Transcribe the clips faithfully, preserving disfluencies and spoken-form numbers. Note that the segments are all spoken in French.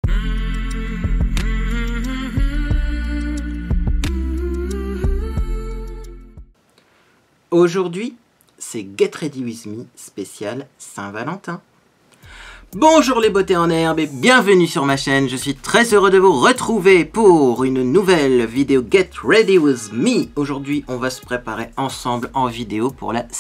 Aujourd'hui, c'est Get Ready With Me spécial Saint-Valentin. Bonjour les beautés en herbe et bienvenue sur ma chaîne. Je suis très heureux de vous retrouver pour une nouvelle vidéo Get Ready With Me. Aujourd'hui, on va se préparer ensemble en vidéo pour la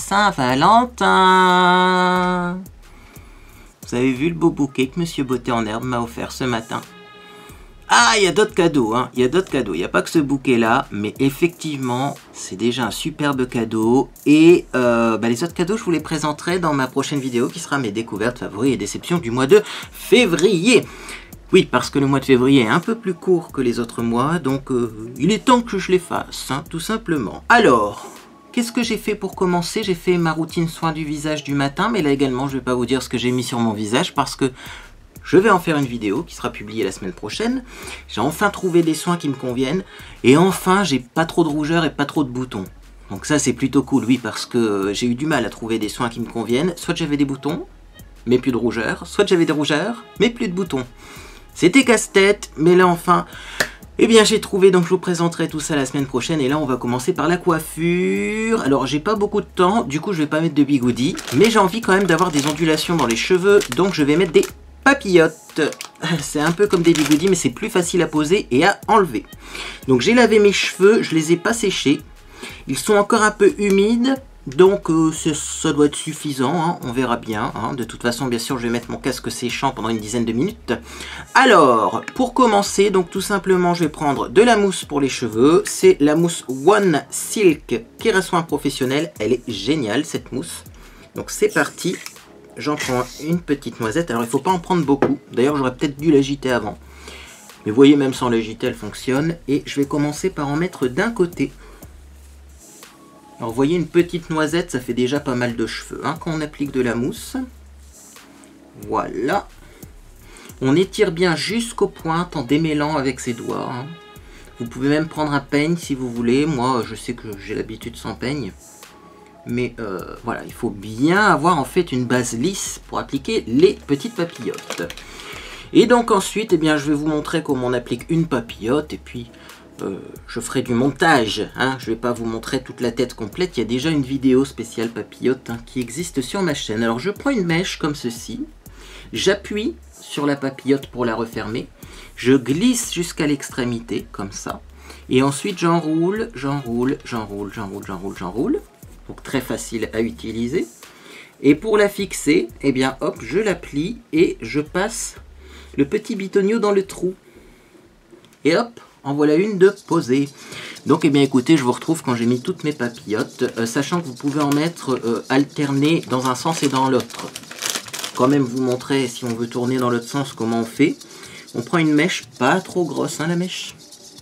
Saint-Valentin. Vous avez vu le beau bouquet que Monsieur Beauté en herbe m'a offert ce matin? Ah, il y a d'autres cadeaux, hein. Il y a d'autres cadeaux. Il n'y a pas que ce bouquet-là, mais effectivement, c'est déjà un superbe cadeau. Et euh, bah, les autres cadeaux, je vous les présenterai dans ma prochaine vidéo qui sera mes découvertes, favoris et déceptions du mois de février. Oui, parce que le mois de février est un peu plus court que les autres mois, donc euh, il est temps que je les fasse, hein, tout simplement. Alors, qu'est-ce que j'ai fait pour commencer? J'ai fait ma routine soin du visage du matin, mais là également, je ne vais pas vous dire ce que j'ai mis sur mon visage parce que je vais en faire une vidéo qui sera publiée la semaine prochaine. J'ai enfin trouvé des soins qui me conviennent. Et enfin, j'ai pas trop de rougeur et pas trop de boutons. Donc ça, c'est plutôt cool, oui, parce que j'ai eu du mal à trouver des soins qui me conviennent. Soit j'avais des boutons, mais plus de rougeur. Soit j'avais des rougeurs, mais plus de boutons. C'était casse-tête, mais là, enfin, eh bien, j'ai trouvé. Donc, je vous présenterai tout ça la semaine prochaine. Et là, on va commencer par la coiffure. Alors, j'ai pas beaucoup de temps. Du coup, je vais pas mettre de bigoudi. Mais j'ai envie quand même d'avoir des ondulations dans les cheveux. Donc, je vais mettre des papillotes. C'est un peu comme des bigoudis, mais c'est plus facile à poser et à enlever. Donc j'ai lavé mes cheveux, je les ai pas séchés. Ils sont encore un peu humides, donc euh, ça doit être suffisant, hein. On verra bien, hein. De toute façon, bien sûr, je vais mettre mon casque séchant pendant une dizaine de minutes. Alors, pour commencer, donc tout simplement, je vais prendre de la mousse pour les cheveux. C'est la mousse One Silk Kerasoin Professionnel. Elle est géniale, cette mousse. Donc c'est parti. J'en prends une petite noisette. Alors, il ne faut pas en prendre beaucoup. D'ailleurs, j'aurais peut-être dû l'agiter avant. Mais vous voyez, même sans l'agiter, elle fonctionne. Et je vais commencer par en mettre d'un côté. Alors, vous voyez, une petite noisette, ça fait déjà pas mal de cheveux, hein, quand on applique de la mousse. Voilà. On étire bien jusqu'aux pointes en démêlant avec ses doigts, hein. Vous pouvez même prendre un peigne si vous voulez. Moi, je sais que j'ai l'habitude sans peigne. Mais euh, voilà, il faut bien avoir en fait une base lisse pour appliquer les petites papillotes. Et donc ensuite, eh bien, je vais vous montrer comment on applique une papillote. Et puis, euh, je ferai du montage, hein. Je ne vais pas vous montrer toute la tête complète. Il y a déjà une vidéo spéciale papillote, hein, qui existe sur ma chaîne. Alors, je prends une mèche comme ceci. J'appuie sur la papillote pour la refermer. Je glisse jusqu'à l'extrémité, comme ça. Et ensuite, j'enroule, j'enroule, j'enroule, j'enroule, j'enroule, j'enroule. Donc très facile à utiliser. Et pour la fixer, eh bien hop, je la plie et je passe le petit bitonio dans le trou. Et hop, en voilà une de posée. Donc eh bien écoutez, je vous retrouve quand j'ai mis toutes mes papillotes, euh, sachant que vous pouvez en mettre euh, alterner dans un sens et dans l'autre. Quand même vous montrer, si on veut tourner dans l'autre sens, comment on fait. On prend une mèche pas trop grosse, hein, la mèche.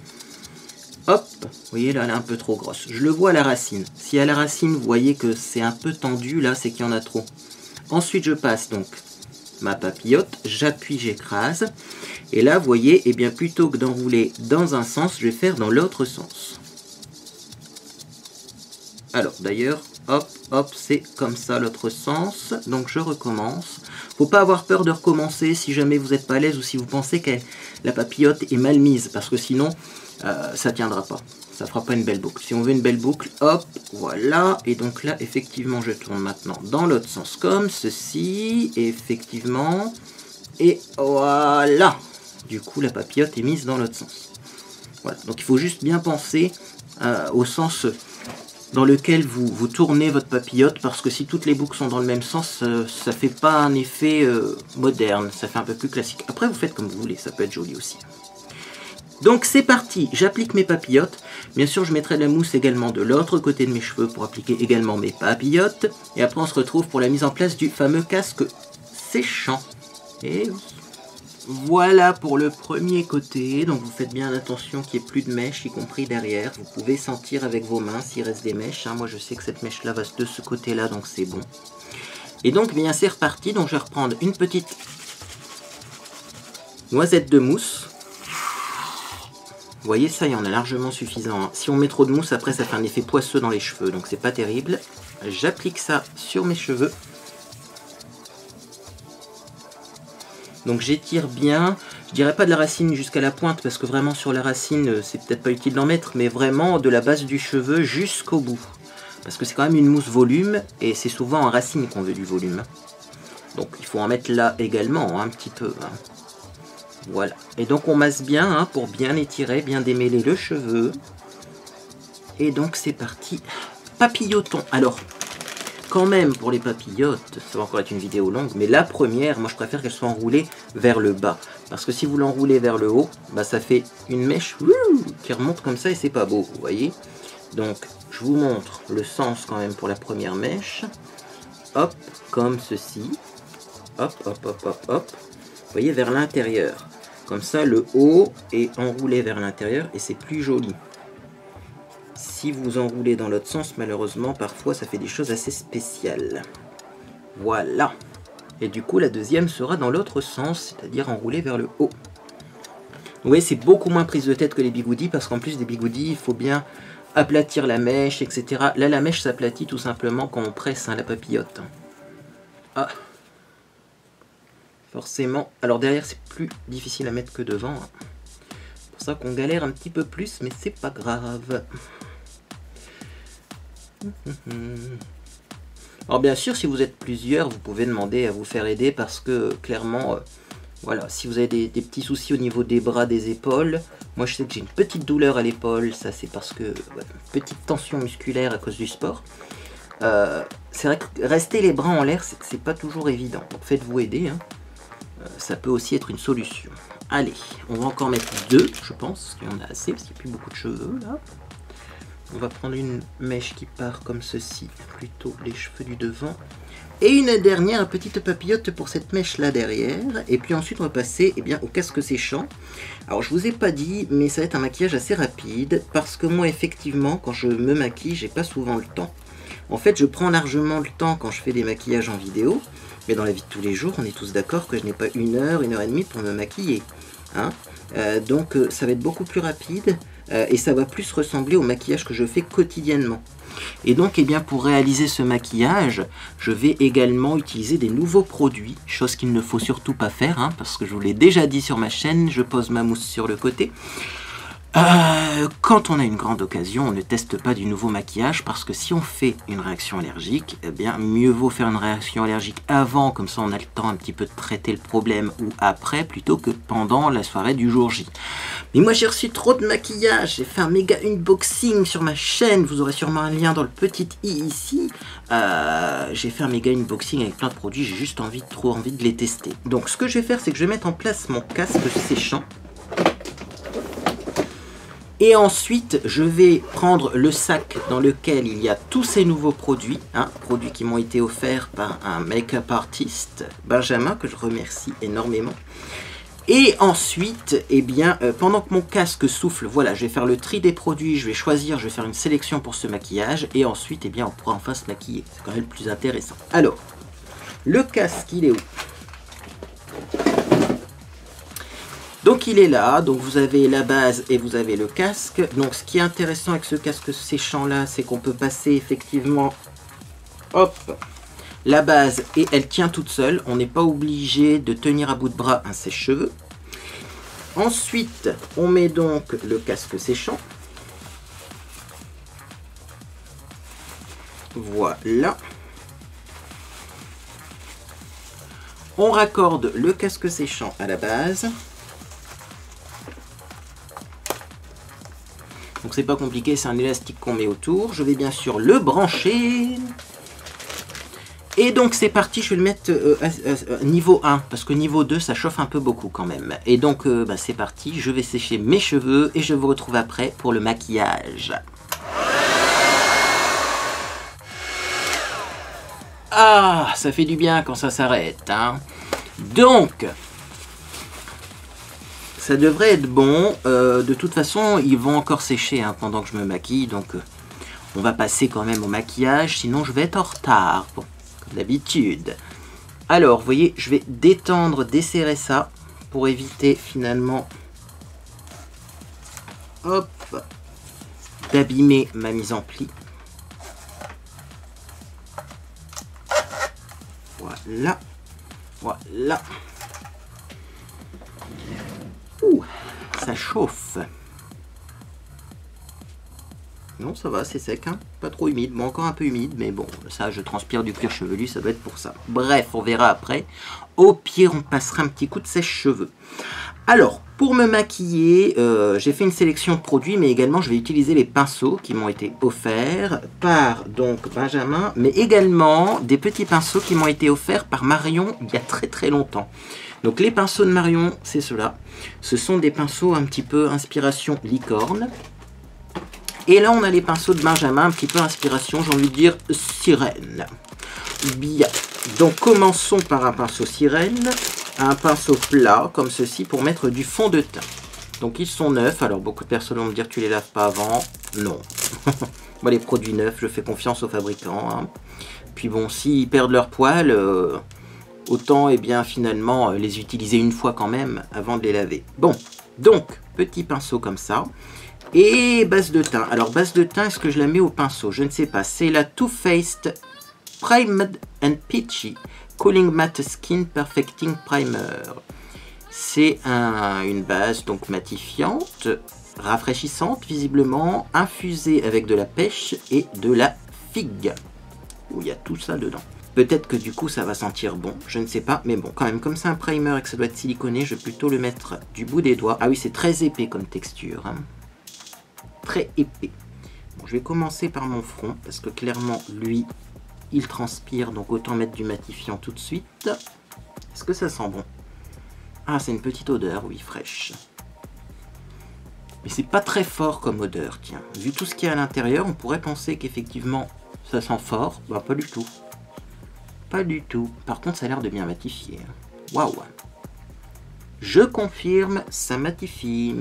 Hop, vous voyez là, elle est un peu trop grosse. Je le vois à la racine. Si à la racine, vous voyez que c'est un peu tendu, là, c'est qu'il y en a trop. Ensuite, je passe donc ma papillote, j'appuie, j'écrase. Et là, vous voyez, eh bien, plutôt que d'enrouler dans un sens, je vais faire dans l'autre sens. Alors, d'ailleurs, hop, hop, c'est comme ça l'autre sens. Donc, je recommence. Faut pas avoir peur de recommencer si jamais vous n'êtes pas à l'aise ou si vous pensez que la papillote est mal mise. Parce que sinon, euh, ça tiendra pas. Ça fera pas une belle boucle. Si on veut une belle boucle, hop, voilà. Et donc là, effectivement, je tourne maintenant dans l'autre sens comme ceci. Et effectivement. Et voilà. Du coup, la papillote est mise dans l'autre sens. Voilà. Donc, il faut juste bien penser euh, au sens dans lequel vous, vous tournez votre papillote, parce que si toutes les boucles sont dans le même sens, euh, ça fait pas un effet euh, moderne, ça fait un peu plus classique. Après, vous faites comme vous voulez, ça peut être joli aussi. Donc c'est parti, j'applique mes papillotes. Bien sûr, je mettrai de la mousse également de l'autre côté de mes cheveux pour appliquer également mes papillotes. Et après, on se retrouve pour la mise en place du fameux casque séchant. Et voilà pour le premier côté. Donc vous faites bien attention qu'il n'y ait plus de mèches, y compris derrière. Vous pouvez sentir avec vos mains s'il reste des mèches, hein. Moi je sais que cette mèche là va de ce côté là, donc c'est bon. Et donc bien c'est reparti. Donc je vais reprendre une petite noisette de mousse. Vous voyez, ça y en a largement suffisant, hein. Si on met trop de mousse, après ça fait un effet poisseux dans les cheveux, donc c'est pas terrible. J'applique ça sur mes cheveux. Donc j'étire bien, je dirais pas de la racine jusqu'à la pointe parce que vraiment sur la racine c'est peut-être pas utile d'en mettre, mais vraiment de la base du cheveu jusqu'au bout. Parce que c'est quand même une mousse volume et c'est souvent en racine qu'on veut du volume. Donc il faut en mettre là également hein, un petit peu. Hein. Voilà. Et donc on masse bien hein, pour bien étirer, bien démêler le cheveu. Et donc c'est parti. Papillotons. Alors, quand même pour les papillotes, ça va encore être une vidéo longue, mais la première, moi je préfère qu'elle soit enroulée vers le bas. Parce que si vous l'enroulez vers le haut, bah ça fait une mèche wouh, qui remonte comme ça et c'est pas beau, vous voyez. Donc je vous montre le sens quand même pour la première mèche. Hop, comme ceci. Hop, hop, hop, hop, hop. Vous voyez, vers l'intérieur. Comme ça, le haut est enroulé vers l'intérieur et c'est plus joli. Si vous enroulez dans l'autre sens, malheureusement, parfois, ça fait des choses assez spéciales. Voilà. Et du coup, la deuxième sera dans l'autre sens, c'est-à-dire enroulée vers le haut. Vous voyez, c'est beaucoup moins prise de tête que les bigoudis, parce qu'en plus des bigoudis, il faut bien aplatir la mèche, et cetera. Là, la mèche s'aplatit tout simplement quand on presse hein, la papillote. Ah. Forcément. Alors derrière, c'est plus difficile à mettre que devant. Hein. C'est pour ça qu'on galère un petit peu plus, mais c'est pas grave. Alors bien sûr, si vous êtes plusieurs, vous pouvez demander à vous faire aider parce que clairement, euh, voilà, si vous avez des, des petits soucis au niveau des bras, des épaules, moi je sais que j'ai une petite douleur à l'épaule, ça c'est parce que ouais, petite tension musculaire à cause du sport. Euh, c'est vrai que rester les bras en l'air, c'est pas toujours évident. Donc faites-vous aider, hein. euh, ça peut aussi être une solution. Allez, on va encore mettre deux, je pense, qu'il y en a assez parce qu'il n'y a plus beaucoup de cheveux là. On va prendre une mèche qui part comme ceci, plutôt les cheveux du devant. Et une dernière petite papillote pour cette mèche là derrière. Et puis ensuite on va passer eh bien, au casque séchant. Alors je vous ai pas dit, mais ça va être un maquillage assez rapide. Parce que moi effectivement, quand je me maquille, j'ai pas souvent le temps. En fait je prends largement le temps quand je fais des maquillages en vidéo. Mais dans la vie de tous les jours, on est tous d'accord que je n'ai pas une heure, une heure et demie pour me maquiller. Hein euh, donc euh, ça va être beaucoup plus rapide. Euh, et ça va plus ressembler au maquillage que je fais quotidiennement. Et donc, eh bien, pour réaliser ce maquillage, je vais également utiliser des nouveaux produits, chose qu'il ne faut surtout pas faire, hein, parce que je vous l'ai déjà dit sur ma chaîne, je pose ma mousse sur le côté. Euh, quand on a une grande occasion, on ne teste pas du nouveau maquillage parce que si on fait une réaction allergique, eh bien mieux vaut faire une réaction allergique avant, comme ça on a le temps un petit peu de traiter le problème, ou après plutôt que pendant la soirée du jour J. Mais moi j'ai reçu trop de maquillage, j'ai fait un méga unboxing sur ma chaîne, vous aurez sûrement un lien dans le petit i ici. Euh, j'ai fait un méga unboxing avec plein de produits, j'ai juste envie, trop envie de les tester. Donc ce que je vais faire, c'est que je vais mettre en place mon casque séchant. Et ensuite, je vais prendre le sac dans lequel il y a tous ces nouveaux produits, hein, produits qui m'ont été offerts par un make-up artiste, Benjamin, que je remercie énormément. Et ensuite, eh bien, euh, pendant que mon casque souffle, voilà, je vais faire le tri des produits, je vais choisir, je vais faire une sélection pour ce maquillage, et ensuite, eh bien, on pourra enfin se maquiller. C'est quand même le plus intéressant. Alors, le casque, il est où ? Donc il est là, donc vous avez la base et vous avez le casque. Donc ce qui est intéressant avec ce casque séchant là, c'est qu'on peut passer effectivement, hop, la base et elle tient toute seule. On n'est pas obligé de tenir à bout de bras un sèche-cheveux. Ensuite, on met donc le casque séchant. Voilà. On raccorde le casque séchant à la base. Donc c'est pas compliqué, c'est un élastique qu'on met autour. Je vais bien sûr le brancher. Et donc c'est parti, je vais le mettre euh, à, à, à niveau un, parce que niveau deux ça chauffe un peu beaucoup quand même. Et donc euh, bah, c'est parti, je vais sécher mes cheveux et je vous retrouve après pour le maquillage. Ah, ça fait du bien quand ça s'arrête, hein. Donc... ça devrait être bon, euh, de toute façon ils vont encore sécher hein, pendant que je me maquille, donc euh, on va passer quand même au maquillage, sinon je vais être en retard, bon, comme d'habitude. Alors, vous voyez, je vais détendre, desserrer ça, pour éviter finalement, hop, d'abîmer ma mise en pli. Voilà, voilà. ça chauffe. Non, ça va, c'est sec, hein, pas trop humide. Bon, encore un peu humide, mais bon, ça, je transpire du cuir chevelu, ça doit être pour ça. Bref, on verra après. Au pire, on passera un petit coup de sèche-cheveux. Alors, pour me maquiller, euh, j'ai fait une sélection de produits, mais également, je vais utiliser les pinceaux qui m'ont été offerts par, donc, Benjamin, mais également des petits pinceaux qui m'ont été offerts par Marion il y a très très longtemps. Donc, les pinceaux de Marion, c'est ceux-là. Ce sont des pinceaux un petit peu inspiration licorne. Et là, on a les pinceaux de Benjamin, un petit peu inspiration, j'ai envie de dire, sirène. Bien. Donc, commençons par un pinceau sirène, un pinceau plat, comme ceci, pour mettre du fond de teint. Donc, ils sont neufs. Alors, beaucoup de personnes vont me dire, tu les laves pas avant. Non. Moi, les produits neufs, je fais confiance aux fabricants. Hein. Puis bon, s'ils perdent leur poil, euh, autant, eh bien, finalement, les utiliser une fois quand même, avant de les laver. Bon, donc, petit pinceau comme ça. Et base de teint. Alors, base de teint, est-ce que je la mets au pinceau? Je ne sais pas. C'est la Too Faced Primed and Peachy Cooling Matte Skin Perfecting Primer. C'est un, une base donc matifiante, rafraîchissante visiblement, infusée avec de la pêche et de la figue. Où il y a tout ça dedans. Peut-être que du coup ça va sentir bon, je ne sais pas, mais bon, quand même, comme c'est un primer et que ça doit être siliconé, je vais plutôt le mettre du bout des doigts. Ah oui, c'est très épais comme texture. Hein. Très épais. Bon, je vais commencer par mon front, parce que clairement, lui, il transpire, donc autant mettre du matifiant tout de suite. Est-ce que ça sent bon? Ah, c'est une petite odeur, oui, fraîche. Mais c'est pas très fort comme odeur, tiens. Vu tout ce qu'il y a à l'intérieur, on pourrait penser qu'effectivement, ça sent fort. Bah, pas du tout. Pas du tout. Par contre, ça a l'air de bien matifier. Waouh! Je confirme, ça matifie.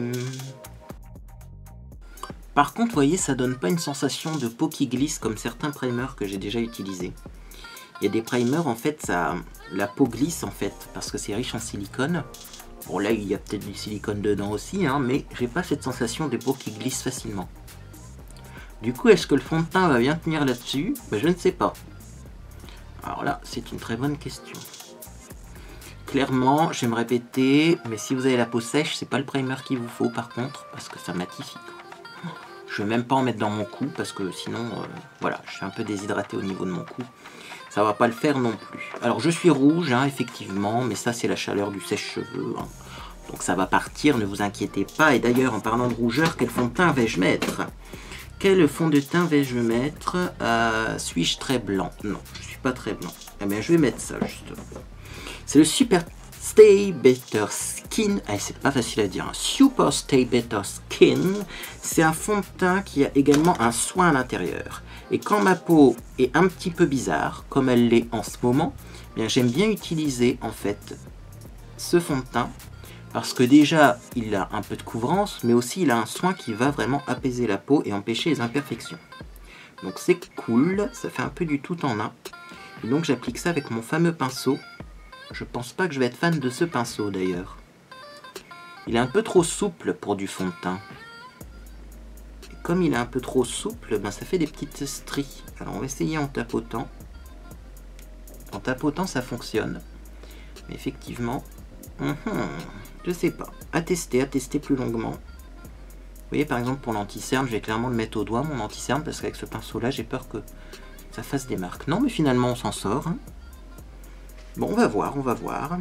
Par contre, vous voyez, ça donne pas une sensation de peau qui glisse comme certains primers que j'ai déjà utilisés. Il y a des primers, en fait, ça, la peau glisse, en fait, parce que c'est riche en silicone. Bon, là, il y a peut-être du silicone dedans aussi, hein, mais j'ai pas cette sensation de peau qui glisse facilement. Du coup, est-ce que le fond de teint va bien tenir là-dessus? Ben, je ne sais pas. Alors là, c'est une très bonne question. Clairement, je vais me répéter, mais si vous avez la peau sèche, c'est pas le primer qu'il vous faut, par contre, parce que ça matifie. Je vais même pas en mettre dans mon cou parce que sinon, euh, voilà, je suis un peu déshydraté au niveau de mon cou. Ça va pas le faire non plus. Alors je suis rouge, hein, effectivement, mais ça c'est la chaleur du sèche-cheveux. Hein. Donc ça va partir, ne vous inquiétez pas. Et d'ailleurs, en parlant de rougeur, quel fond de teint vais-je mettre? Quel fond de teint vais-je mettre? euh, Suis-je très blanc? Non, je suis pas très blanc. Eh bien, je vais mettre ça justement. C'est le Super Stay Better Skin, ah, c'est pas facile à dire, hein. Super Stay Better Skin, c'est un fond de teint qui a également un soin à l'intérieur. Et quand ma peau est un petit peu bizarre, comme elle l'est en ce moment, bien j'aime bien utiliser en fait ce fond de teint, parce que déjà il a un peu de couvrance, mais aussi il a un soin qui va vraiment apaiser la peau et empêcher les imperfections. Donc c'est cool, ça fait un peu du tout en un. Et donc j'applique ça avec mon fameux pinceau. Je pense pas que je vais être fan de ce pinceau d'ailleurs. Il est un peu trop souple pour du fond de teint. Et comme il est un peu trop souple, ben ça fait des petites stries. Alors on va essayer en tapotant. En tapotant ça fonctionne. Mais effectivement, hum, hum, je sais pas. À tester, à tester plus longuement. Vous voyez par exemple pour l'anti-cerne, je vais clairement le mettre au doigt mon anti-cerne parce qu'avec ce pinceau là j'ai peur que ça fasse des marques. Non mais finalement on s'en sort. Hein. Bon, on va voir, on va voir.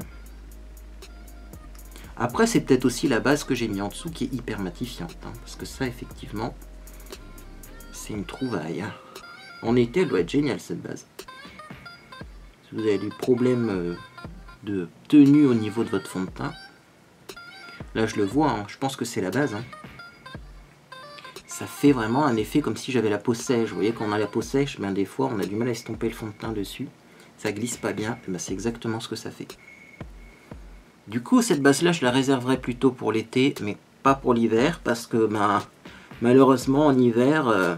Après, c'est peut-être aussi la base que j'ai mis en dessous qui est hyper matifiante. Hein, parce que ça, effectivement, c'est une trouvaille. Hein. En été, elle doit être géniale, cette base. Si vous avez des problèmes de tenue au niveau de votre fond de teint, là, je le vois, hein, je pense que c'est la base. Hein. Ça fait vraiment un effet comme si j'avais la peau sèche. Vous voyez, quand on a la peau sèche, ben, des fois, on a du mal à estomper le fond de teint dessus. Ça glisse pas bien, ben c'est exactement ce que ça fait. Du coup, cette base-là, je la réserverai plutôt pour l'été, mais pas pour l'hiver, parce que ben, malheureusement, en hiver, euh,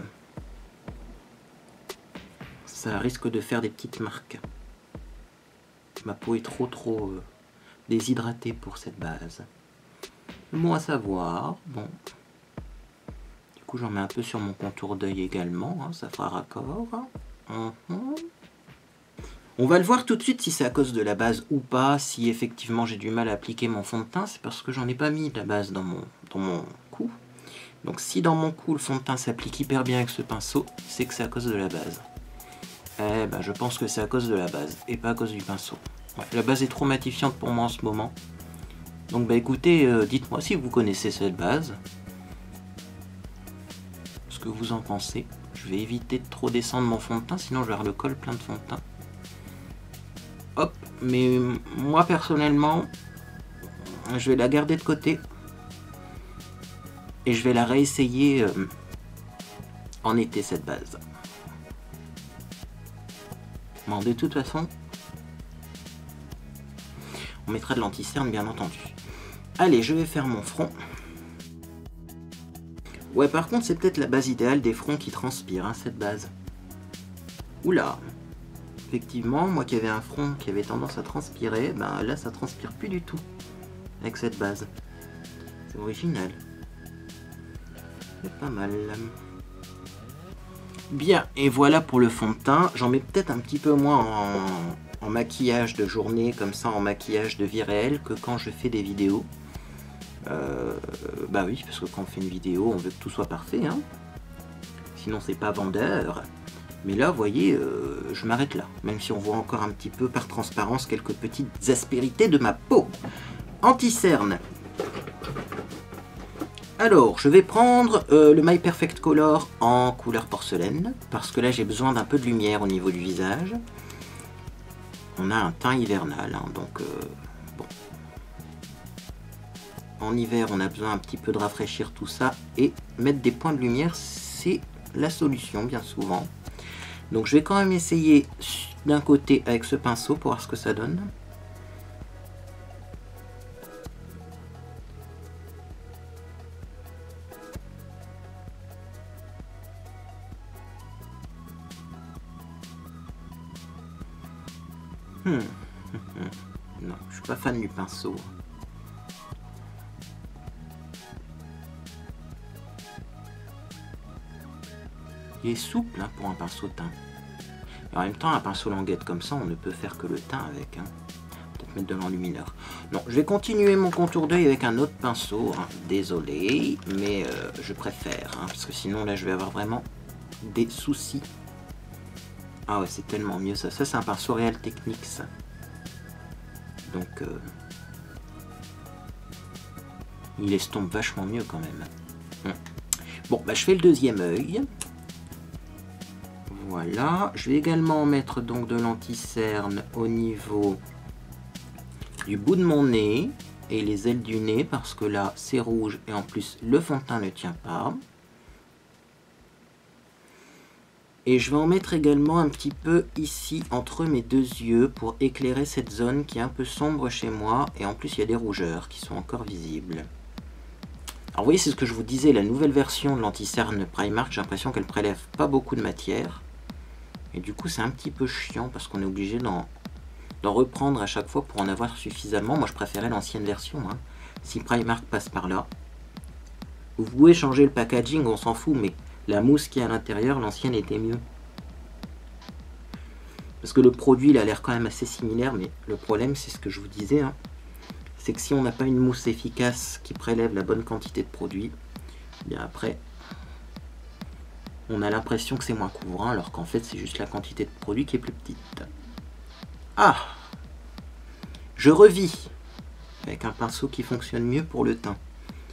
ça risque de faire des petites marques. Ma peau est trop trop euh, déshydratée pour cette base. Bon à savoir, bon. Du coup, j'en mets un peu sur mon contour d'œil également, hein, ça fera raccord. Hein. Uh-huh. On va le voir tout de suite si c'est à cause de la base ou pas. Si effectivement j'ai du mal à appliquer mon fond de teint, c'est parce que j'en ai pas mis de la base dans mon, dans mon cou. Donc si dans mon cou le fond de teint s'applique hyper bien avec ce pinceau, c'est que c'est à cause de la base. Eh ben je pense que c'est à cause de la base et pas à cause du pinceau. Ouais, la base est trop matifiante pour moi en ce moment. Donc bah écoutez, euh, dites-moi si vous connaissez cette base. Ce que vous en pensez. Je vais éviter de trop descendre mon fond de teint, sinon je vais avoir le col plein de fond de teint. Hop, mais moi personnellement, je vais la garder de côté. Et je vais la réessayer euh, en été cette base. Bon, de toute façon, on mettra de l'anti-cerne bien entendu. Allez, je vais faire mon front. Ouais, par contre, c'est peut-être la base idéale des fronts qui transpirent, hein, cette base. Oula. Effectivement, moi qui avais un front qui avait tendance à transpirer, ben là, ça transpire plus du tout avec cette base. C'est original. C'est pas mal. Bien, et voilà pour le fond de teint. J'en mets peut-être un petit peu moins en, en maquillage de journée, comme ça, en maquillage de vie réelle, que quand je fais des vidéos. Euh, bah oui, parce que quand on fait une vidéo, on veut que tout soit parfait, hein. Sinon, c'est pas vendeur. Mais là, vous voyez, euh, je m'arrête là. Même si on voit encore un petit peu par transparence quelques petites aspérités de ma peau. Anti-cerne. Alors, je vais prendre euh, le My Perfect Color en couleur porcelaine. Parce que là, j'ai besoin d'un peu de lumière au niveau du visage. On a un teint hivernal, hein, donc... Euh, bon. En hiver, on a besoin un petit peu de rafraîchir tout ça. Et mettre des points de lumière, c'est la solution, bien souvent. Donc je vais quand même essayer d'un côté avec ce pinceau pour voir ce que ça donne. Hmm. Non, je suis pas fan du pinceau. Il est souple, hein, pour un pinceau teint. Et en même temps, un pinceau languette comme ça, on ne peut faire que le teint avec. Hein. Peut-être mettre de l'enlumineur. Non, je vais continuer mon contour d'œil avec un autre pinceau. Hein. Désolé, mais euh, je préfère. Hein, parce que sinon, là, je vais avoir vraiment des soucis. Ah ouais, c'est tellement mieux ça. Ça, c'est un pinceau Real Techniques. Donc, euh, il estompe vachement mieux quand même. Hum. Bon, bah, je fais le deuxième œil. Voilà, je vais également mettre donc de l'anti-cerne au niveau du bout de mon nez et les ailes du nez parce que là c'est rouge et en plus le fond de teint ne tient pas. Et je vais en mettre également un petit peu ici entre mes deux yeux pour éclairer cette zone qui est un peu sombre chez moi et en plus il y a des rougeurs qui sont encore visibles. Alors vous voyez, c'est ce que je vous disais, la nouvelle version de l'anti-cerne Primark, j'ai l'impression qu'elle prélève pas beaucoup de matière. Et du coup, c'est un petit peu chiant parce qu'on est obligé d'en reprendre à chaque fois pour en avoir suffisamment. Moi, je préférais l'ancienne version. Hein. Si Primark passe par là, vous pouvez changer le packaging, on s'en fout, mais la mousse qui est à l'intérieur, l'ancienne était mieux. Parce que le produit, il a l'air quand même assez similaire, mais le problème, c'est ce que je vous disais, hein, c'est que si on n'a pas une mousse efficace qui prélève la bonne quantité de produit, bien après... on a l'impression que c'est moins couvrant, alors qu'en fait, c'est juste la quantité de produit qui est plus petite. Ah! Je revis avec un pinceau qui fonctionne mieux pour le teint.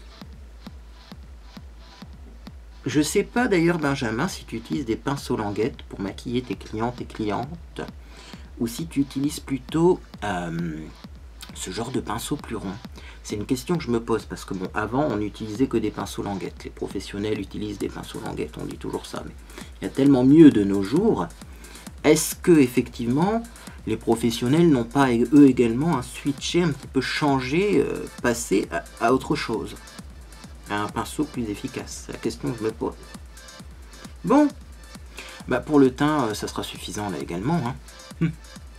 Je sais pas d'ailleurs, Benjamin, si tu utilises des pinceaux languettes pour maquiller tes clientes et clientes, ou si tu utilises plutôt euh, ce genre de pinceau plus rond. C'est une question que je me pose parce que bon, avant on n'utilisait que des pinceaux languettes. Les professionnels utilisent des pinceaux languettes, on dit toujours ça, mais il y a tellement mieux de nos jours. Est-ce que effectivement les professionnels n'ont pas eux également un switché, un petit peu changé, euh, passé à, à autre chose, à un pinceau plus efficace? C'est la question que je me pose. Bon, bah pour le teint, euh, ça sera suffisant là également. Hein. Hum.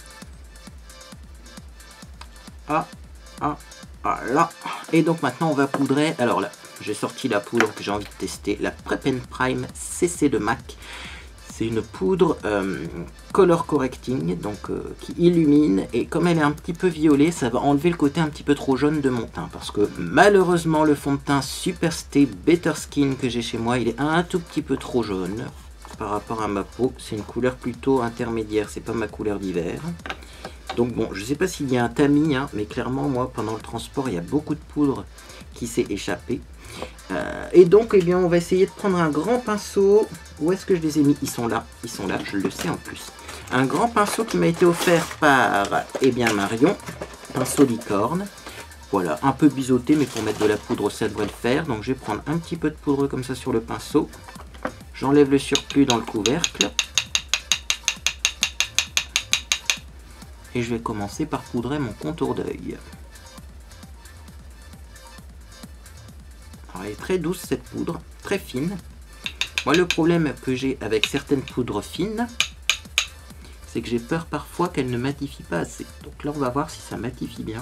Ah, ah. Voilà, et donc maintenant on va poudrer. Alors là, j'ai sorti la poudre que j'ai envie de tester, la Prep and Prime C C de MAC. C'est une poudre euh, color correcting, donc euh, qui illumine, et comme elle est un petit peu violet, ça va enlever le côté un petit peu trop jaune de mon teint, parce que malheureusement le fond de teint Super Stay Better Skin que j'ai chez moi, il est un tout petit peu trop jaune par rapport à ma peau. C'est une couleur plutôt intermédiaire, c'est pas ma couleur d'hiver. Donc bon, je sais pas s'il y a un tamis, hein, mais clairement moi pendant le transport il y a beaucoup de poudre qui s'est échappée. Euh, et donc eh bien on va essayer de prendre un grand pinceau. Où est-ce que je les ai mis? Ils sont là, ils sont là, je le sais en plus. Un grand pinceau qui m'a été offert par eh bien Marion, pinceau licorne. Voilà, un peu biseauté, mais pour mettre de la poudre ça devrait le faire. Donc je vais prendre un petit peu de poudre comme ça sur le pinceau. J'enlève le surplus dans le couvercle. Et je vais commencer par poudrer mon contour d'œil. Alors elle est très douce cette poudre, très fine. Moi le problème que j'ai avec certaines poudres fines, c'est que j'ai peur parfois qu'elles ne matifient pas assez. Donc là on va voir si ça matifie bien.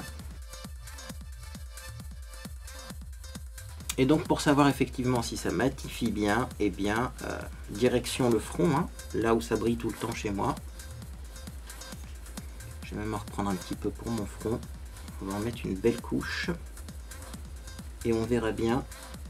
Et donc pour savoir effectivement si ça matifie bien, eh bien euh, direction le front, hein, là où ça brille tout le temps chez moi. Je vais même en reprendre un petit peu pour mon front. On va en mettre une belle couche. Et on verra bien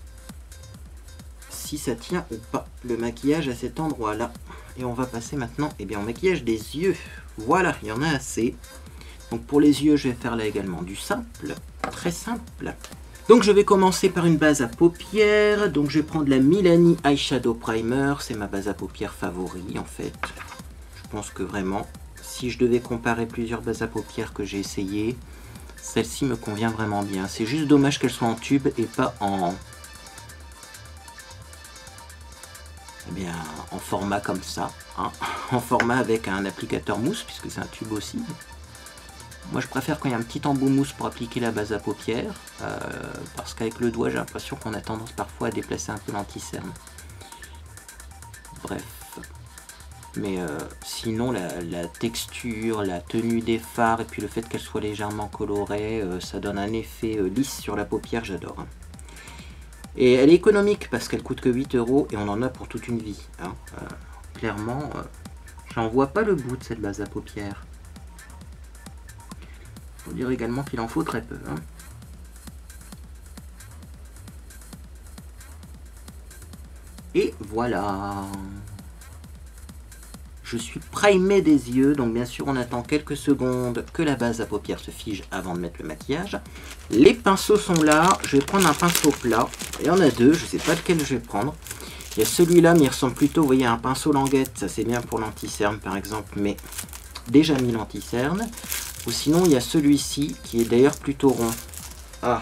si ça tient ou pas le maquillage à cet endroit là. Et on va passer maintenant eh bien, au maquillage des yeux. Voilà, il y en a assez. Donc pour les yeux, je vais faire là également du simple, très simple. Donc je vais commencer par une base à paupières. Donc je vais prendre la Milani Eyeshadow Primer. C'est ma base à paupières favori en fait. Je pense que vraiment, si je devais comparer plusieurs bases à paupières que j'ai essayées, celle-ci me convient vraiment bien. C'est juste dommage qu'elle soit en tube et pas en... Eh bien, en format comme ça, hein, en format avec un applicateur mousse, puisque c'est un tube aussi. Moi, je préfère quand il y a un petit embout mousse pour appliquer la base à paupières, euh, parce qu'avec le doigt, j'ai l'impression qu'on a tendance parfois à déplacer un peu l'anti-cerne. Bref. Mais euh, sinon, la, la texture, la tenue des fards, et puis le fait qu'elle soit légèrement colorée, euh, ça donne un effet euh, lisse sur la paupière, j'adore. Hein. Et elle est économique parce qu'elle coûte que huit euros et on en a pour toute une vie. Hein. Euh, clairement, euh, j'en vois pas le bout de cette base à paupières. Faut dire également qu'il en faut très peu. Hein. Et voilà. Je suis primé des yeux, donc bien sûr on attend quelques secondes que la base à paupières se fige avant de mettre le maquillage. Les pinceaux sont là, je vais prendre un pinceau plat. Il y en a deux, je ne sais pas lequel je vais prendre. Il y a celui-là, mais il ressemble plutôt, vous voyez, à un pinceau languette. Ça c'est bien pour l'anti-cerne par exemple, mais déjà mis l'anti-cerne. Ou sinon il y a celui-ci qui est d'ailleurs plutôt rond. Ah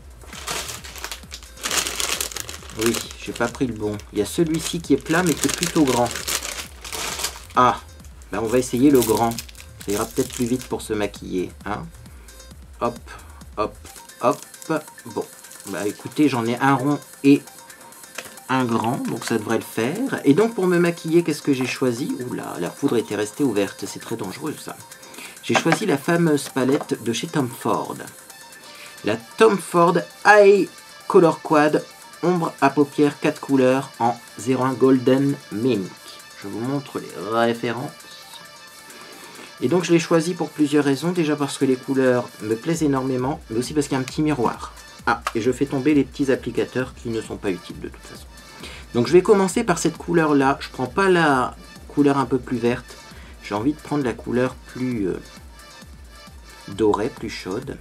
oui, j'ai pas pris le bon. Il y a celui-ci qui est plat mais qui est plutôt grand. Ah, ben on va essayer le grand. Ça ira peut-être plus vite pour se maquiller. Hein. Hop, hop, hop. Bon, bah écoutez, j'en ai un rond et un grand, donc ça devrait le faire. Et donc pour me maquiller, qu'est-ce que j'ai choisi? Oula, la poudre était restée ouverte, c'est très dangereux ça. J'ai choisi la fameuse palette de chez Tom Ford. La Tom Ford Eye Color Quad ombre à paupières quatre couleurs en zéro un Golden Mink. Je vous montre les références. Et donc je l'ai choisi pour plusieurs raisons. Déjà parce que les couleurs me plaisent énormément, mais aussi parce qu'il y a un petit miroir. Ah, et je fais tomber les petits applicateurs qui ne sont pas utiles de toute façon. Donc je vais commencer par cette couleur-là. Je ne prends pas la couleur un peu plus verte. J'ai envie de prendre la couleur plus euh, dorée, plus chaude.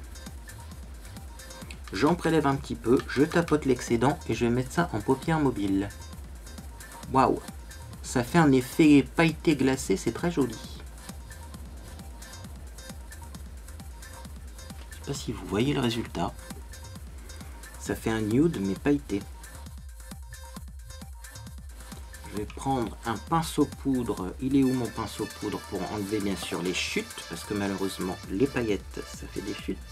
J'en prélève un petit peu, je tapote l'excédent et je vais mettre ça en paupières mobiles. Waouh! Ça fait un effet pailleté glacé, c'est très joli. Je sais pas si vous voyez le résultat. Ça fait un nude mais pailleté. Je vais prendre un pinceau poudre. Il est où mon pinceau poudre pour enlever bien sûr les chutes, parce que malheureusement les paillettes ça fait des chutes.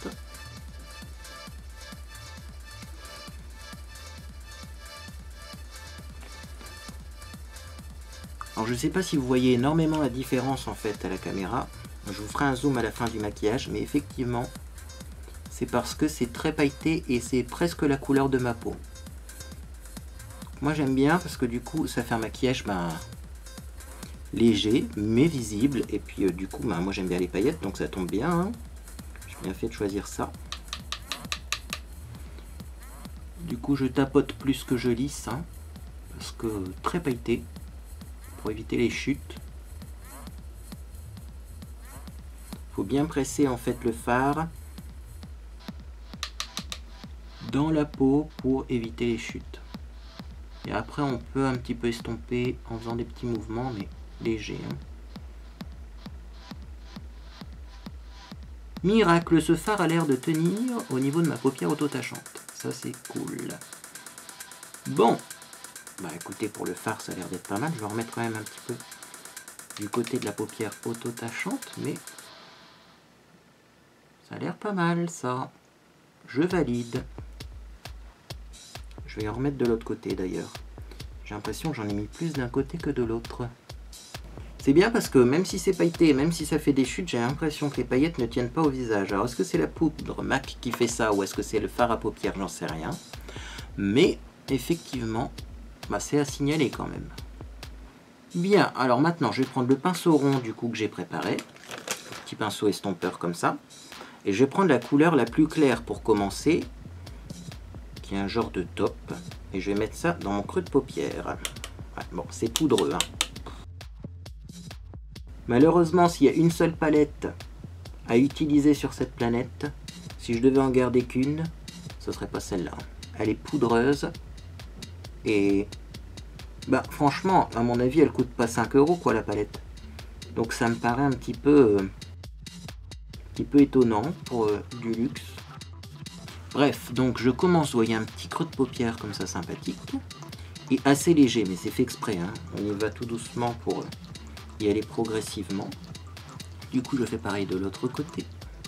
Alors je ne sais pas si vous voyez énormément la différence en fait à la caméra. Je vous ferai un zoom à la fin du maquillage, mais effectivement c'est parce que c'est très pailleté et c'est presque la couleur de ma peau. Moi j'aime bien parce que du coup ça fait un maquillage ben, léger mais visible. Et puis euh, du coup bah, moi j'aime bien les paillettes, donc ça tombe bien, hein. J'ai bien fait de choisir ça. Du coup je tapote plus que je lisse, hein, parce que très pailleté pour éviter les chutes. Faut bien presser en fait le fard dans la peau pour éviter les chutes. Et après on peut un petit peu estomper en faisant des petits mouvements mais légers, hein. Miracle, ce fard a l'air de tenir au niveau de ma paupière auto-tachante. Ça c'est cool. Bon, bah écoutez, pour le fard ça a l'air d'être pas mal. Je vais en remettre quand même un petit peu du côté de la paupière auto-tachante, mais ça a l'air pas mal ça. Je valide. Je vais en remettre de l'autre côté d'ailleurs. J'ai l'impression que j'en ai mis plus d'un côté que de l'autre. C'est bien parce que même si c'est pailleté, même si ça fait des chutes, j'ai l'impression que les paillettes ne tiennent pas au visage. Alors est-ce que c'est la poudre MAC qui fait ça ou est-ce que c'est le fard à paupières? J'en sais rien. Mais effectivement, bah, c'est à signaler quand même. Bien, alors maintenant je vais prendre le pinceau rond du coup que j'ai préparé. Petit pinceau estompeur comme ça. Et je vais prendre la couleur la plus claire pour commencer, qui est un genre de taupe. Et je vais mettre ça dans mon creux de paupière. Ouais, bon, c'est poudreux, hein. Malheureusement, s'il y a une seule palette à utiliser sur cette planète, si je devais en garder qu'une, ce serait pas celle-là. Elle est poudreuse. Et bah franchement, à mon avis, elle coûte pas cinq euros quoi la palette. Donc ça me paraît un petit peu... Euh, petit peu étonnant pour euh, du luxe. Bref, donc je commence, vous voyez, un petit creux de paupière comme ça sympathique et assez léger, mais c'est fait exprès, hein. On y va tout doucement pour y aller progressivement. Du coup je fais pareil de l'autre côté.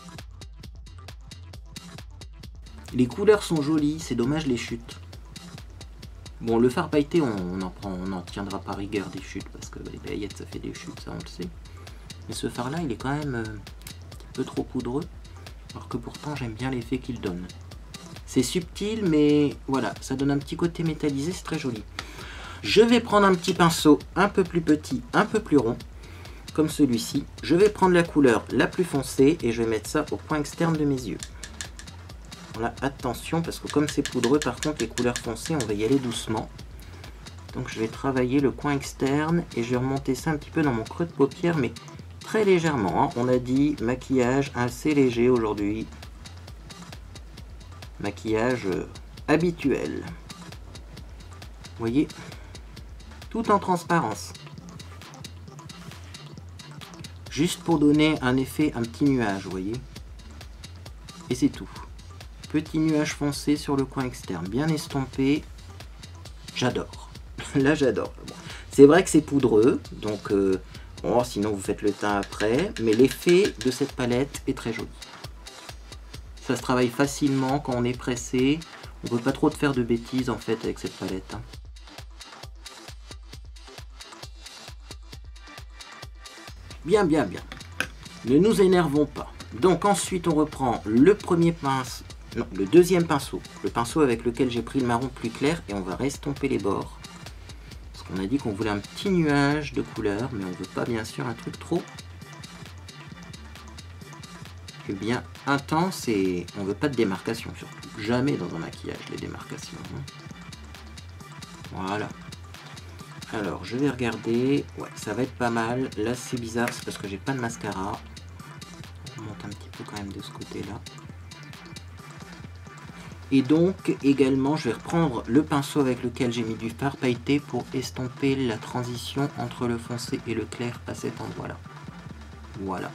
Les couleurs sont jolies, c'est dommage les chutes. Bon, le fard pailleté on n'en prend, on n'en tiendra pas rigueur des chutes parce que les paillettes ça fait des chutes, ça on le sait. Mais ce fard là il est quand même euh, peu trop poudreux, alors que pourtant j'aime bien l'effet qu'il donne. C'est subtil mais voilà, ça donne un petit côté métallisé, c'est très joli. Je vais prendre un petit pinceau un peu plus petit, un peu plus rond, comme celui-ci. Je vais prendre la couleur la plus foncée et je vais mettre ça au coin externe de mes yeux. Voilà, attention parce que comme c'est poudreux, par contre les couleurs foncées, on va y aller doucement. Donc je vais travailler le coin externe et je vais remonter ça un petit peu dans mon creux de paupière, mais très légèrement, hein. On a dit maquillage assez léger aujourd'hui. Maquillage euh, habituel. Vous voyez, tout en transparence. Juste pour donner un effet, un petit nuage, vous voyez. Et c'est tout. Petit nuage foncé sur le coin externe, bien estompé. J'adore. Là, j'adore. Bon. C'est vrai que c'est poudreux, donc... Euh, bon, sinon vous faites le teint après, mais l'effet de cette palette est très joli. Ça se travaille facilement quand on est pressé. On ne peut pas trop de faire de bêtises en fait avec cette palette, hein. Bien, bien, bien. Ne nous énervons pas. Donc ensuite on reprend le premier pinceau, non, le deuxième pinceau, le pinceau avec lequel j'ai pris le marron plus clair et on va restomper les bords. On a dit qu'on voulait un petit nuage de couleur, mais on ne veut pas bien sûr un truc trop et bien intense et on ne veut pas de démarcation, surtout jamais dans un maquillage les démarcations. Voilà. Alors je vais regarder, ouais ça va être pas mal. Là c'est bizarre, c'est parce que j'ai pas de mascara. On monte un petit peu quand même de ce côté là. Et donc également je vais reprendre le pinceau avec lequel j'ai mis du fard pailleté pour estomper la transition entre le foncé et le clair à cet endroit là. Voilà.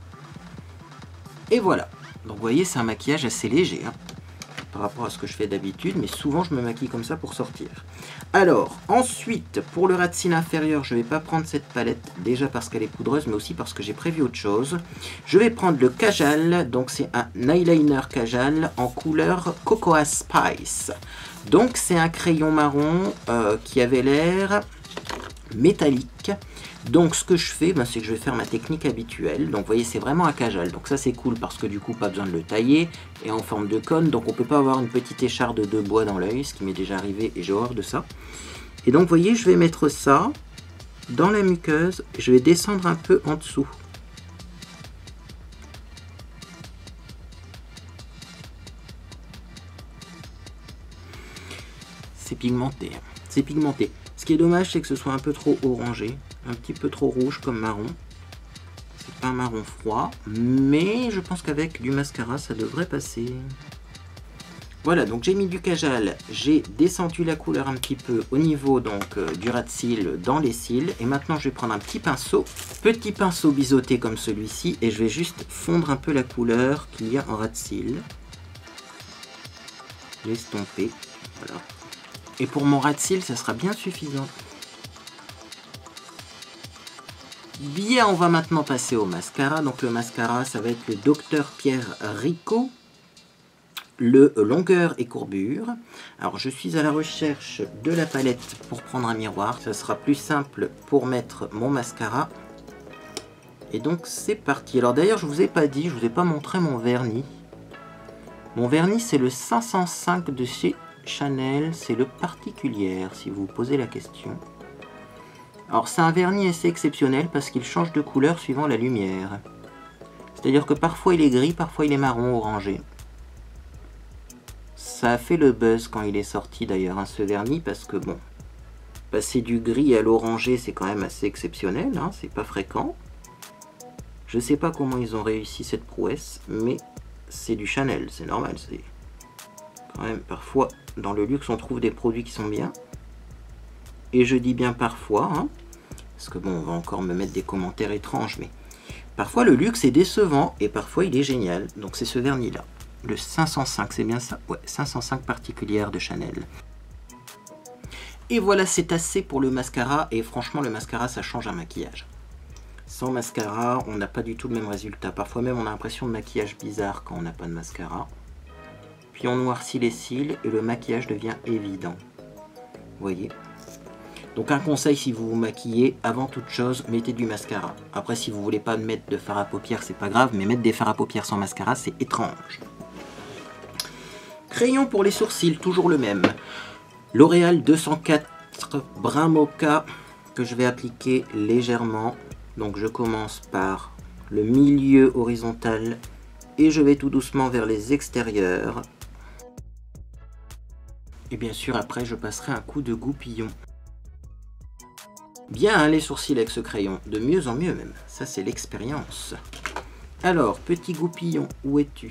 Et voilà. Donc vous voyez c'est un maquillage assez léger, hein, par rapport à ce que je fais d'habitude, mais souvent je me maquille comme ça pour sortir. Alors ensuite pour le ras de cils inférieur je ne vais pas prendre cette palette, déjà parce qu'elle est poudreuse mais aussi parce que j'ai prévu autre chose. Je vais prendre le Kajal, donc c'est un eyeliner Kajal en couleur Cocoa Spice. Donc c'est un crayon marron euh, qui avait l'air métallique. Donc ce que je fais, ben, c'est que je vais faire ma technique habituelle. Donc vous voyez c'est vraiment un Kajal, donc ça c'est cool parce que du coup pas besoin de le tailler et en forme de cône, donc on peut pas avoir une petite écharde de bois dans l'œil, ce qui m'est déjà arrivé et j'ai horreur de ça. Et donc vous voyez je vais mettre ça dans la muqueuse. Je vais descendre un peu en dessous. C'est pigmenté. C'est pigmenté. Ce qui est dommage, c'est que ce soit un peu trop orangé. Un petit peu trop rouge comme marron. C'est pas un marron froid. Mais je pense qu'avec du mascara, ça devrait passer. Voilà, donc j'ai mis du kajal, j'ai descendu la couleur un petit peu au niveau donc euh, du ras de cils dans les cils. Et maintenant je vais prendre un petit pinceau, petit pinceau biseauté comme celui-ci, et je vais juste fondre un peu la couleur qu'il y a en ras de cils. L'estomper, voilà. Et pour mon ras de cils, ça sera bien suffisant. Bien, on va maintenant passer au mascara. Donc le mascara, ça va être le docteur Pierre Rico. Le longueur et courbure. Alors je suis à la recherche de la palette pour prendre un miroir. Ça sera plus simple pour mettre mon mascara. Et donc c'est parti. Alors d'ailleurs je vous ai pas dit, je vous ai pas montré mon vernis. Mon vernis c'est le cinq cent cinq de chez Chanel. C'est le particulière si vous vous posez la question. Alors c'est un vernis assez exceptionnel parce qu'il change de couleur suivant la lumière. C'est-à-dire que parfois il est gris, parfois il est marron orangé. Ça a fait le buzz quand il est sorti d'ailleurs, hein, ce vernis, parce que bon, passer du gris à l'orangé, c'est quand même assez exceptionnel, hein, c'est pas fréquent. Je sais pas comment ils ont réussi cette prouesse, mais c'est du Chanel, c'est normal. C'est quand même parfois, dans le luxe, on trouve des produits qui sont bien. Et je dis bien parfois, hein, parce que bon, on va encore me mettre des commentaires étranges, mais parfois le luxe est décevant, et parfois il est génial. Donc c'est ce vernis-là. Le cinq cent cinq, c'est bien ça? Ouais, cinq cent cinq particulière de Chanel. Et voilà, c'est assez pour le mascara. Et franchement, le mascara, ça change un maquillage. Sans mascara, on n'a pas du tout le même résultat. Parfois même, on a l'impression de maquillage bizarre quand on n'a pas de mascara. Puis on noircit les cils et le maquillage devient évident. Vous voyez? Donc un conseil, si vous vous maquillez, avant toute chose, mettez du mascara. Après, si vous voulez pas mettre de fard à paupières, c'est pas grave, mais mettre des fards à paupières sans mascara, c'est étrange. Crayon pour les sourcils, toujours le même. L'Oréal deux cent quatre Brun Mocha que je vais appliquer légèrement. Donc je commence par le milieu horizontal et je vais tout doucement vers les extérieurs. Et bien sûr après je passerai un coup de goupillon. Bien hein, les sourcils avec ce crayon, de mieux en mieux même. Ça c'est l'expérience. Alors petit goupillon, où es-tu ?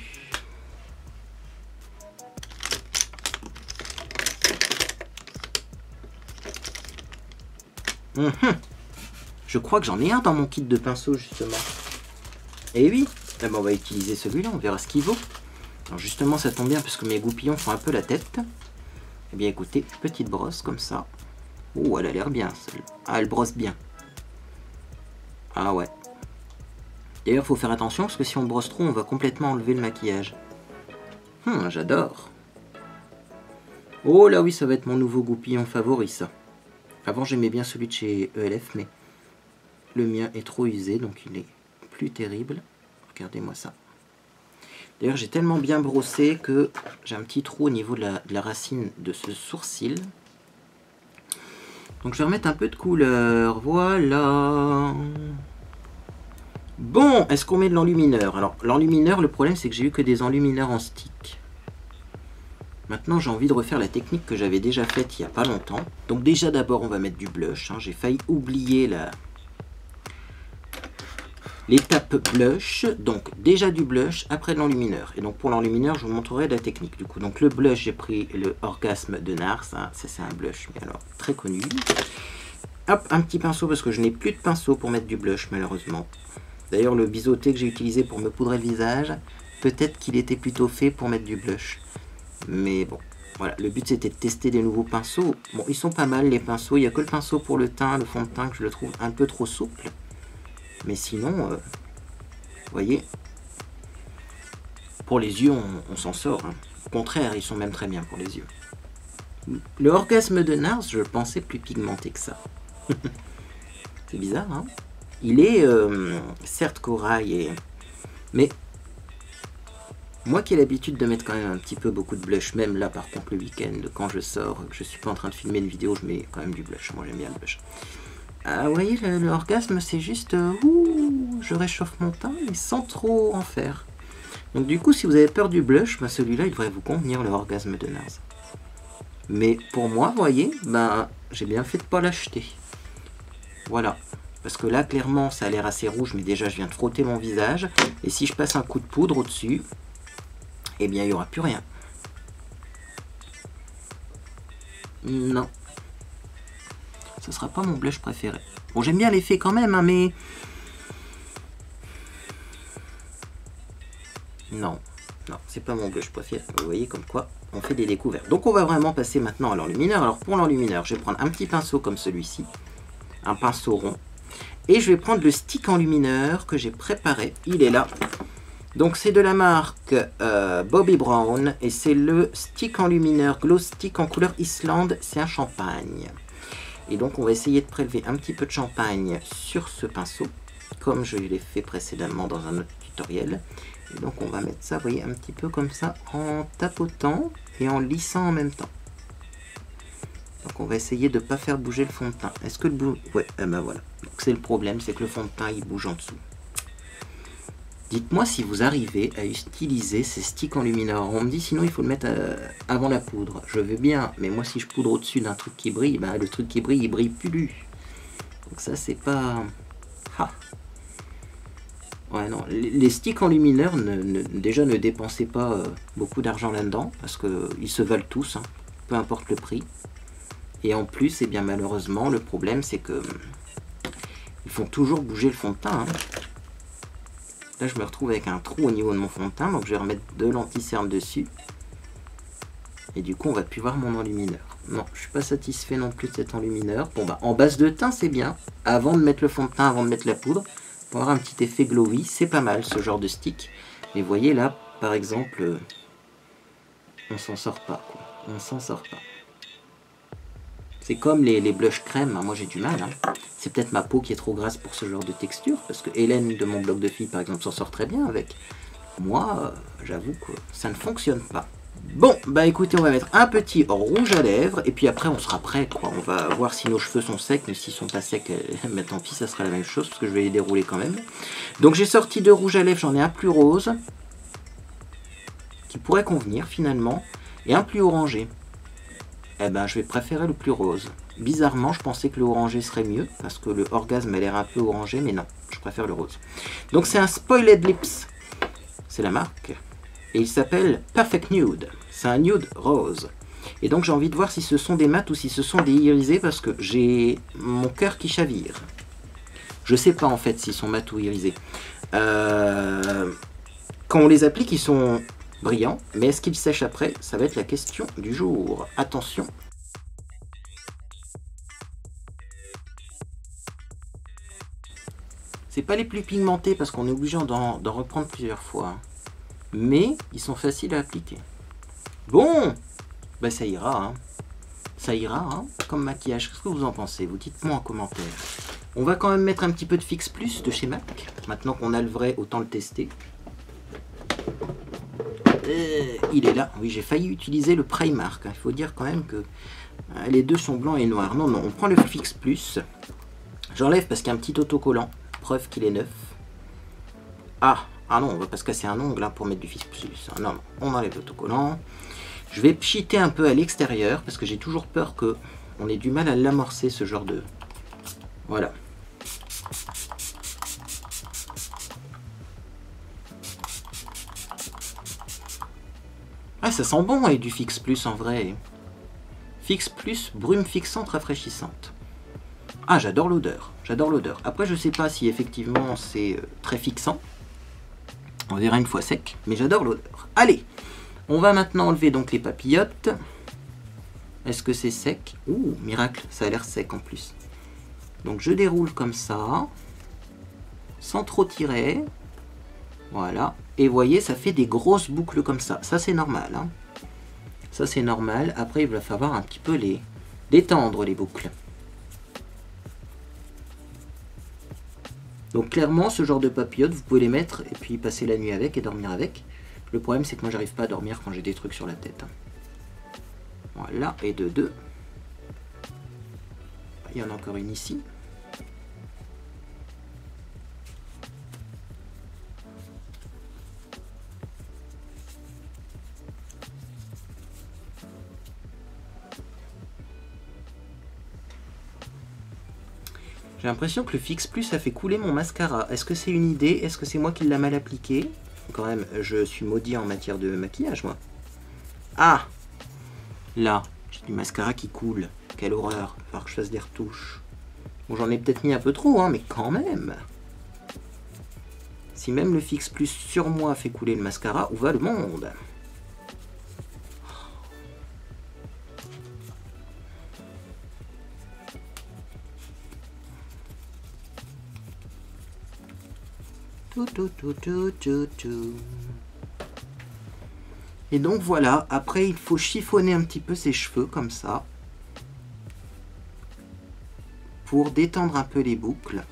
Mmh. Je crois que j'en ai un dans mon kit de pinceau justement. Et oui, eh ben, on va utiliser celui-là, on verra ce qu'il vaut. Alors justement ça tombe bien parce que mes goupillons font un peu la tête. Eh bien écoutez, petite brosse comme ça. Oh, elle a l'air bien celle-là. Ah, elle brosse bien. Ah ouais. D'ailleurs, il faut faire attention parce que si on brosse trop, on va complètement enlever le maquillage. Hum, j'adore. Oh là oui, ça va être mon nouveau goupillon favori ça. Avant j'aimais bien celui de chez E L F, mais le mien est trop usé, donc il est plus terrible. Regardez-moi ça. D'ailleurs j'ai tellement bien brossé que j'ai un petit trou au niveau de la, de la racine de ce sourcil. Donc je vais remettre un peu de couleur, voilà. Bon, est-ce qu'on met de l'enlumineur? Alors l'enlumineur, le problème c'est que j'ai eu que des enlumineurs en stick. Maintenant, j'ai envie de refaire la technique que j'avais déjà faite il n'y a pas longtemps. Donc déjà, d'abord, on va mettre du blush. Hein. J'ai failli oublier la... l'étape blush. Donc déjà du blush, après de l'enlumineur. Et donc pour l'enlumineur, je vous montrerai la technique. Du coup, donc le blush, j'ai pris le Orgasme de Nars. Hein. Ça, c'est un blush, mais alors très connu. Hop, un petit pinceau, parce que je n'ai plus de pinceau pour mettre du blush, malheureusement. D'ailleurs, le biseauté que j'ai utilisé pour me poudrer le visage, peut-être qu'il était plutôt fait pour mettre du blush. Mais bon, voilà, le but c'était de tester des nouveaux pinceaux. Bon, ils sont pas mal les pinceaux, il n'y a que le pinceau pour le teint, le fond de teint que je le trouve un peu trop souple. Mais sinon, euh, vous voyez, pour les yeux, on, on s'en sort. Hein. Au contraire, ils sont même très bien pour les yeux. Le Orgasme de Nars, je pensais plus pigmenté que ça. C'est bizarre, hein. Il est, euh, certes corail, et... mais... moi qui ai l'habitude de mettre quand même un petit peu beaucoup de blush, même là par contre le week-end, quand je sors, que je suis pas en train de filmer une vidéo, je mets quand même du blush. Moi j'aime bien le blush. Ah, vous voyez, l'orgasme, c'est juste... Euh, ouh, je réchauffe mon teint, mais sans trop en faire. Donc du coup, si vous avez peur du blush, bah, celui-là, il devrait vous convenir, le orgasme de Nars. Mais pour moi, vous voyez, ben, j'ai bien fait de ne pas l'acheter. Voilà. Parce que là, clairement, ça a l'air assez rouge, mais déjà, je viens de frotter mon visage. Et si je passe un coup de poudre au-dessus, eh bien, il n'y aura plus rien. Non. Ce sera pas mon blush préféré. Bon, j'aime bien l'effet quand même, hein, mais... Non. Non, c'est pas mon blush préféré. Vous voyez comme quoi on fait des découvertes. Donc, on va vraiment passer maintenant à l'enlumineur. Alors, pour l'enlumineur, je vais prendre un petit pinceau comme celui-ci. Un pinceau rond. Et je vais prendre le stick enlumineur que j'ai préparé. Il est là. Donc c'est de la marque euh, Bobbi Brown. Et c'est le stick enlumineur Glow Stick en couleur Islande. C'est un champagne. Et donc on va essayer de prélever un petit peu de champagne sur ce pinceau. Comme je l'ai fait précédemment dans un autre tutoriel. Et donc on va mettre ça, vous voyez, un petit peu comme ça. En tapotant et en lissant en même temps. Donc on va essayer de ne pas faire bouger le fond de teint. Est-ce que le bout... Ouais, eh ben voilà. Donc c'est le problème, c'est que le fond de teint il bouge en dessous. Dites-moi si vous arrivez à utiliser ces sticks enlumineurs. On me dit sinon il faut le mettre euh, avant la poudre. Je veux bien, mais moi si je poudre au-dessus d'un truc qui brille, bah, le truc qui brille il brille plus. Donc ça c'est pas... Ah. Ouais non, les, les sticks enlumineurs ne, ne, déjà ne dépensez pas euh, beaucoup d'argent là-dedans parce qu'ils se valent tous, hein, peu importe le prix. Et en plus, eh bien malheureusement, le problème c'est que ils font toujours bouger le fond de teint. Hein. Là, je me retrouve avec un trou au niveau de mon fond de teint, donc je vais remettre de l'anti-cerne dessus. Et du coup, on va plus voir mon enlumineur. Non, je suis pas satisfait non plus de cet enlumineur. Bon bah, en base de teint, c'est bien. Avant de mettre le fond de teint, avant de mettre la poudre, pour avoir un petit effet glowy, c'est pas mal ce genre de stick. Mais vous voyez là, par exemple, on s'en sort pas, quoi. On s'en sort pas. C'est comme les, les blush crème, moi j'ai du mal. Hein. C'est peut-être ma peau qui est trop grasse pour ce genre de texture, parce que Hélène de mon blog de filles par exemple s'en sort très bien avec. Moi, euh, j'avoue que ça ne fonctionne pas. Bon, bah écoutez, on va mettre un petit rouge à lèvres, et puis après on sera prêt, quoi. On va voir si nos cheveux sont secs, mais s'ils sont pas secs, euh, bah, tant pis, ça sera la même chose, parce que je vais les dérouler quand même. Donc j'ai sorti de rouge à lèvres, j'en ai un plus rose, qui pourrait convenir finalement, et un plus orangé. Eh ben, je vais préférer le plus rose. Bizarrement, je pensais que le orangé serait mieux, parce que le orgasme a l'air un peu orangé, mais non, je préfère le rose. Donc c'est un Spoiled Lips, c'est la marque, et il s'appelle Perfect Nude. C'est un nude rose. Et donc j'ai envie de voir si ce sont des mats ou si ce sont des irisés, parce que j'ai mon cœur qui chavire. Je sais pas en fait s'ils sont mat ou irisés. Euh... Quand on les applique, ils sont... brillants, mais est-ce qu'il sèche après? Ça va être la question du jour. Attention. C'est pas les plus pigmentés parce qu'on est obligé d'en reprendre plusieurs fois. Mais ils sont faciles à appliquer. Bon, bah ça ira. Hein. Ça ira, hein, comme maquillage. Qu'est-ce que vous en pensez? Vous dites-moi en commentaire. On va quand même mettre un petit peu de Fix Plus de chez M A C. Maintenant qu'on a le vrai, autant le tester. Euh, il est là. Oui, j'ai failli utiliser le Primark. Il faut dire quand même que euh, les deux sont blancs et noirs. Non, non, on prend le Fix Plus. J'enlève parce qu'il y a un petit autocollant. Preuve qu'il est neuf. Ah, ah non, on va pas se casser un ongle hein, pour mettre du Fix Plus. Ah, non, non, on enlève l'autocollant. Je vais pchiter un peu à l'extérieur parce que j'ai toujours peur que on ait du mal à l'amorcer, ce genre de... Voilà. Ah, ça sent bon avec du Fix Plus en vrai. Fix Plus, brume fixante rafraîchissante. Ah, j'adore l'odeur. J'adore l'odeur. Après, je sais pas si effectivement c'est euh, très fixant. On verra une fois sec, mais j'adore l'odeur. Allez, on va maintenant enlever donc les papillotes. Est-ce que c'est sec? Ouh, miracle, ça a l'air sec en plus. Donc je déroule comme ça, sans trop tirer. Voilà. Et vous voyez, ça fait des grosses boucles comme ça. Ça, c'est normal. Hein. Ça, c'est normal. Après, il va falloir un petit peu les détendre, les boucles. Donc clairement, ce genre de papillotes, vous pouvez les mettre et puis passer la nuit avec et dormir avec. Le problème, c'est que moi, j'arrive pas à dormir quand j'ai des trucs sur la tête. Voilà, et de deux. Il y en a encore une ici. J'ai l'impression que le Fix Plus a fait couler mon mascara. Est-ce que c'est une idée? Est-ce que c'est moi qui l'a mal appliqué? Quand même, je suis maudit en matière de maquillage, moi. Ah! Là, j'ai du mascara qui coule. Quelle horreur. Il va falloir que je fasse des retouches. Bon, j'en ai peut-être mis un peu trop, hein, mais quand même. Si même le Fix Plus sur moi fait couler le mascara, où va le monde? Tout, tout, tout, tout, tout, tout. Et donc voilà, après il faut chiffonner un petit peu ses cheveux comme ça. Pour détendre un peu les boucles.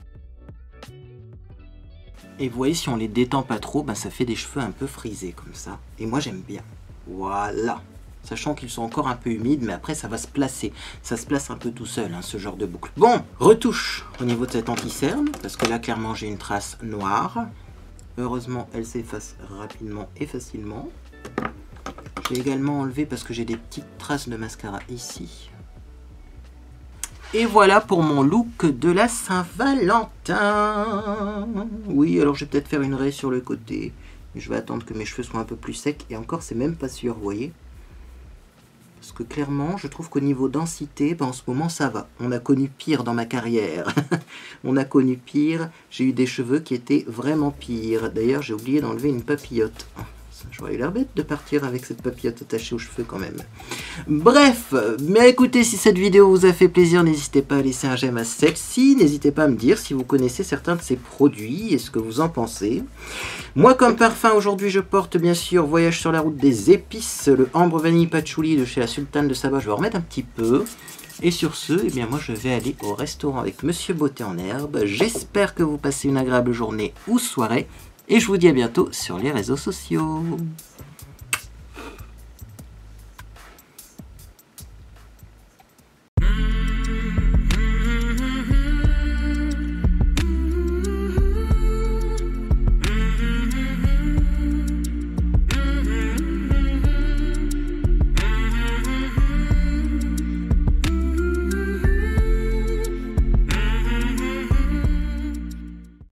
Et vous voyez, si on les détend pas trop, ben ça fait des cheveux un peu frisés comme ça. Et moi j'aime bien. Voilà. Sachant qu'ils sont encore un peu humides, mais après ça va se placer. Ça se place un peu tout seul, hein, ce genre de boucle. Bon, retouche au niveau de cette anti-cerne, parce que là clairement j'ai une trace noire. Heureusement, elle s'efface rapidement et facilement. J'ai également enlevé parce que j'ai des petites traces de mascara ici. Et voilà pour mon look de la Saint-Valentin. Oui, alors je vais peut-être faire une raie sur le côté. Mais je vais attendre que mes cheveux soient un peu plus secs. Et encore, c'est même pas sûr, vous voyez. Parce que clairement, je trouve qu'au niveau densité, ben en ce moment, ça va. On a connu pire dans ma carrière. On a connu pire. J'ai eu des cheveux qui étaient vraiment pires. D'ailleurs, j'ai oublié d'enlever une papillote. J'aurais eu l'air bête de partir avec cette papillote attachée aux cheveux quand même. Bref, mais écoutez, si cette vidéo vous a fait plaisir, n'hésitez pas à laisser un j'aime à celle-ci. N'hésitez pas à me dire si vous connaissez certains de ces produits et ce que vous en pensez. Moi, comme parfum, aujourd'hui, je porte bien sûr Voyage sur la route des épices, le Ambre Vanille Patchouli de chez la Sultane de Saba. Je vais en remettre un petit peu. Et sur ce, eh bien moi je vais aller au restaurant avec Monsieur Beauté en Herbe. J'espère que vous passez une agréable journée ou soirée. Et je vous dis à bientôt sur les réseaux sociaux.